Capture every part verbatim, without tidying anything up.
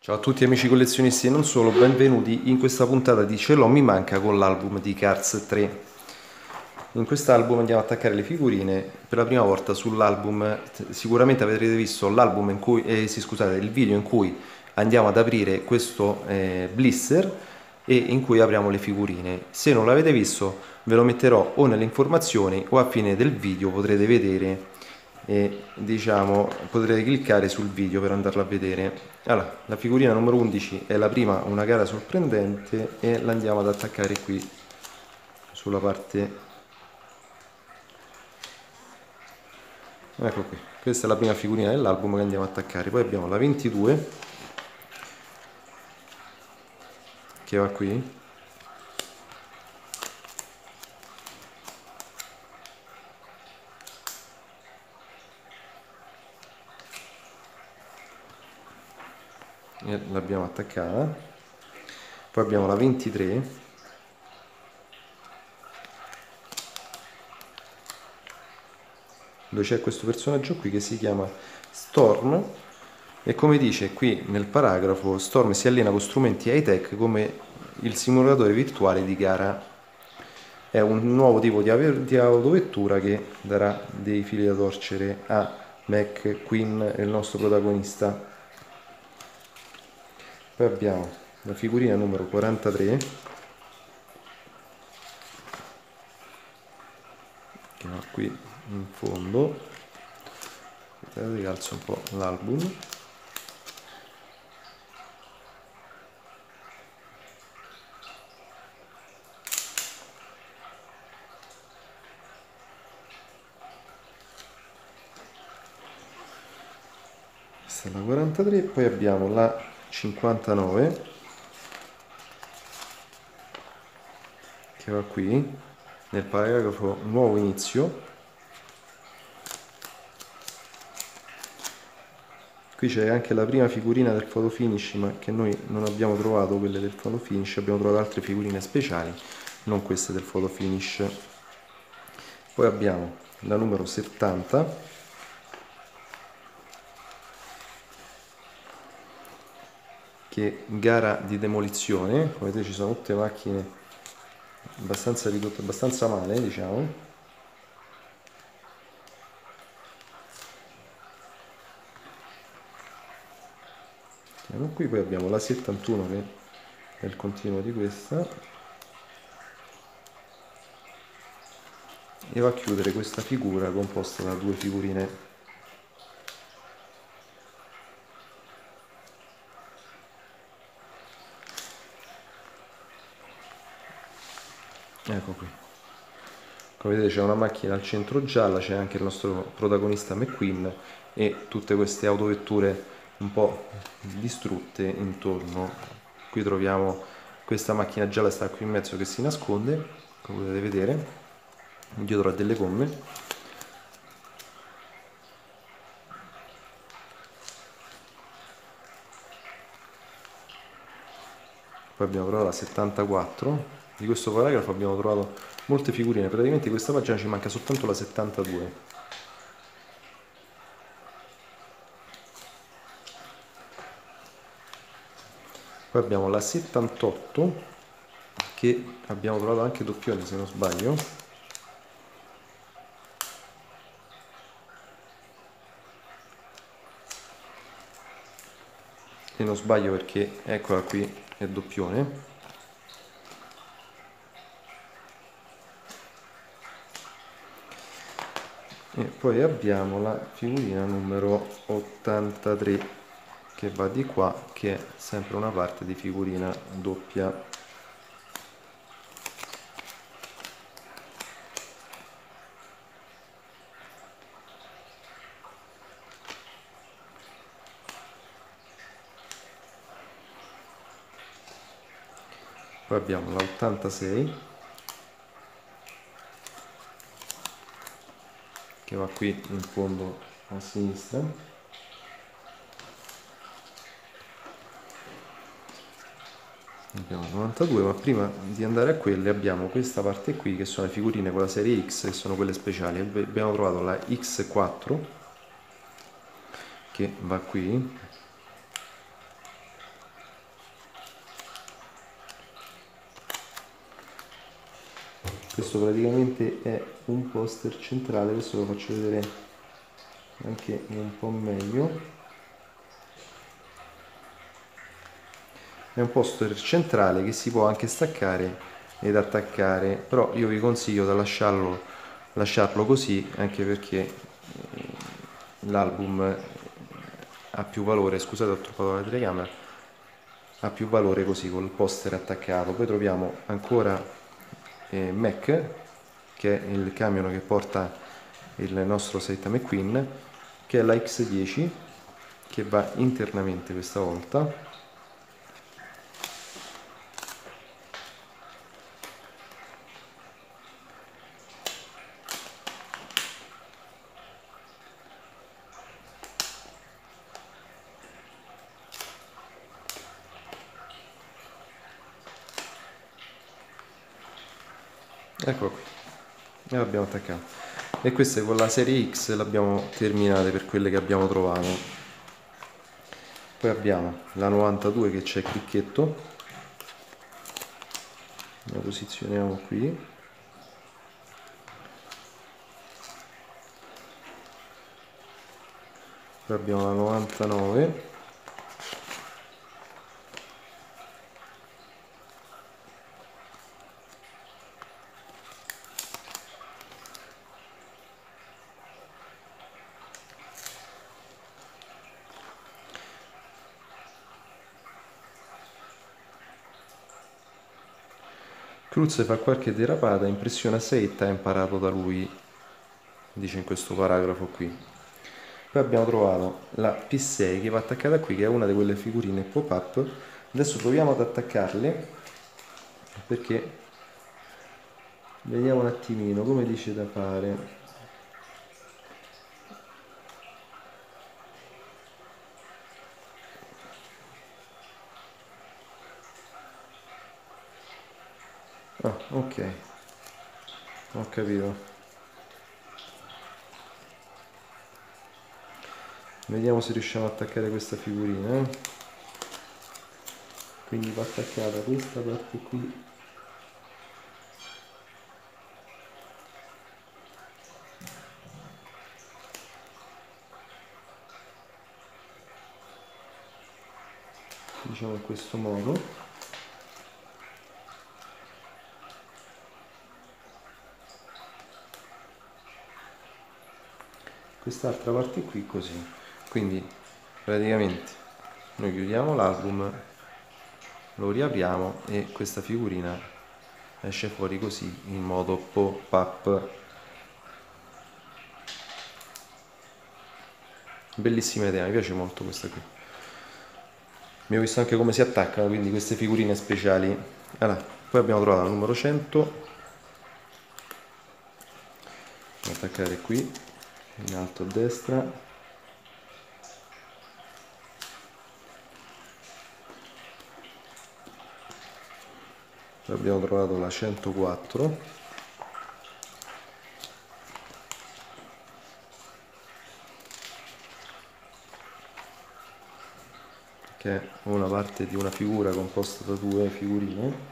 Ciao a tutti amici collezionisti e non solo, benvenuti in questa puntata di Ce l'ho mi manca con l'album di Cars tre. In quest'album andiamo ad attaccare le figurine per la prima volta sull'album. Sicuramente avrete visto l'album in cui, eh, sì, scusate, il video in cui andiamo ad aprire questo eh, blister e in cui apriamo le figurine. Se non l'avete visto ve lo metterò o nelle informazioni o a fine del video potrete vedere e diciamo potrete cliccare sul video per andarlo a vedere. Allora, la figurina numero undici è la prima, una gara sorprendente, e la andiamo ad attaccare qui sulla parte. Ecco qui, questa è la prima figurina dell'album che andiamo ad attaccare. Poi abbiamo la ventidue che va qui, e l'abbiamo attaccata. Poi abbiamo la ventitré dove c'è questo personaggio qui che si chiama Storm, e come dice qui nel paragrafo, Storm si allena con strumenti high-tech come il simulatore virtuale di gara. È un nuovo tipo di, di autovettura che darà dei fili da torcere a McQueen, il nostro protagonista. Poi abbiamo la figurina numero quarantatré che va qui in fondo. Aspettate, calzo un po' l'album. Questa è la quarantatré, poi abbiamo la cinquantanove che va qui nel paragrafo nuovo inizio. Qui c'è anche la prima figurina del photo finish, ma che noi non abbiamo trovato quelle del photo finish, abbiamo trovato altre figurine speciali, non queste del photo finish. Poi abbiamo la numero settanta che gara di demolizione. Come vedete ci sono tutte macchine abbastanza ridotte, abbastanza male, diciamo. Andiamo qui, poi abbiamo la settantuno che è il continuo di questa, e va a chiudere questa figura composta da due figurine. Ecco qui, come vedete c'è una macchina al centro gialla, c'è anche il nostro protagonista McQueen e tutte queste autovetture un po' distrutte intorno. Qui troviamo questa macchina gialla, sta qui in mezzo che si nasconde, come potete vedere, dietro a delle gomme. Poi abbiamo trovato la settantaquattro. Di questo paragrafo abbiamo trovato molte figurine, praticamente in questa pagina ci manca soltanto la settantadue. Poi abbiamo la settantotto che abbiamo trovato anche doppione se non sbaglio. E non sbaglio perché eccola qui, è doppione. E poi abbiamo la figurina numero ottantatré che va di qua, che è sempre una parte di figurina doppia. Poi abbiamo la ottantasei che va qui in fondo a sinistra. Abbiamo novantadue, ma prima di andare a quelle abbiamo questa parte qui che sono le figurine con la serie X, che sono quelle speciali. Abbiamo trovato la X quattro che va qui, Questo praticamente è un poster centrale, adesso lo faccio vedere anche un po' meglio. È un poster centrale che si può anche staccare ed attaccare, però io vi consiglio di lasciarlo, lasciarlo così, anche perché l'album ha più valore, scusate ho troppato la telecamera, ha più valore così col poster attaccato. Poi troviamo ancora eh, Mac, che è il camion che porta il nostro Saita McQueen, che è la X dieci, che va internamente questa volta. Ecco qui, e l'abbiamo attaccato. E queste con la serie X l'abbiamo terminate per quelle che abbiamo trovato. Poi abbiamo la novantadue che c'è cricchetto, la posizioniamo qui. Poi abbiamo la novantanove. Cruz fa qualche derapata, impressiona Saita, ha imparato da lui, dice in questo paragrafo qui. Poi abbiamo trovato la P sei che va attaccata qui, che è una di quelle figurine pop-up. Adesso proviamo ad attaccarle, perché vediamo un attimino come dice da fare. Ah, ok, ho capito. Vediamo se riusciamo ad attaccare questa figurina. Eh? Quindi va attaccata questa parte qui. Diciamo in questo modo. Quest'altra parte qui così. Quindi praticamente noi chiudiamo l'album, lo riapriamo e questa figurina esce fuori così in modo pop-up. Bellissima idea, mi piace molto questa qui. Abbiamo visto anche come si attaccano quindi queste figurine speciali. Allora, poi abbiamo trovato il numero cento, attaccare qui in alto a destra. Poi abbiamo trovato la centoquattro, che è una parte di una figura composta da due figurine.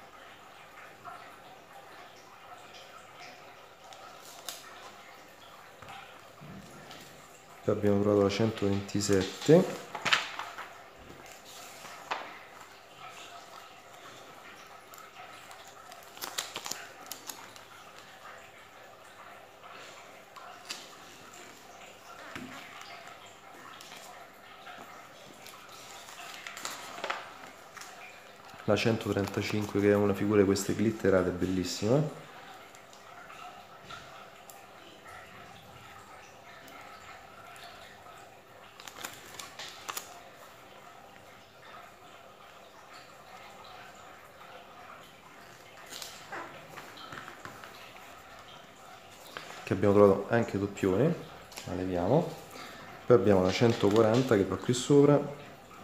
Poi abbiamo trovato la centoventisette, la centotrentacinque che è una figura di queste glitterate bellissima. Che abbiamo trovato anche doppione, la leviamo. Poi abbiamo la centoquaranta che va qui sopra.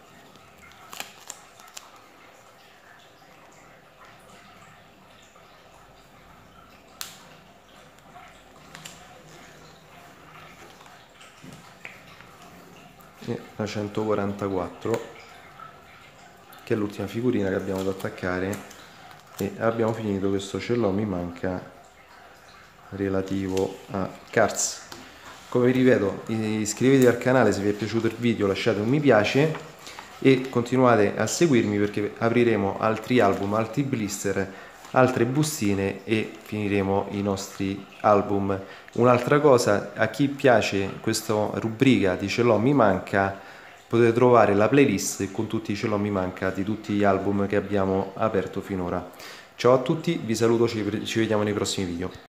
E la centoquarantaquattro che è l'ultima figurina che abbiamo da attaccare e abbiamo finito questo Ce l'ho mi manca relativo a Cars. Come vi ripeto, iscrivetevi al canale se vi è piaciuto il video, lasciate un mi piace e continuate a seguirmi perché apriremo altri album, altri blister, altre bustine e finiremo i nostri album. Un'altra cosa, a chi piace questa rubrica di Ce l'ho mi manca, potete trovare la playlist con tutti i Ce l'ho mi manca di tutti gli album che abbiamo aperto finora. Ciao a tutti, vi saluto, ci vediamo nei prossimi video.